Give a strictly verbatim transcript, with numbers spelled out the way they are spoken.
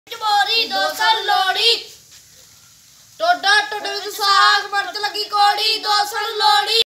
बोरी दो सौ लोड़ी टोडा टोडे साग मर्च लगी